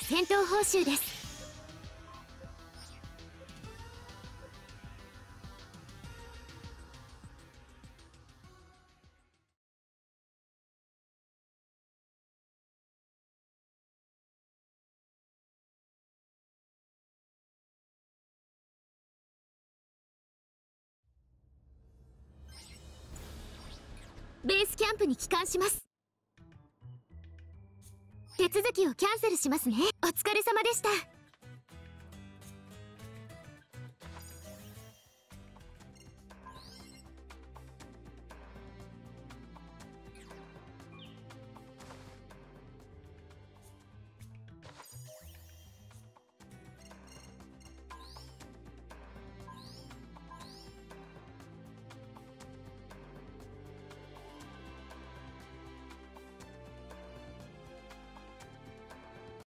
戦闘報酬です。ベースキャンプに帰還します。手続きをキャンセルしますね。お疲れ様でした。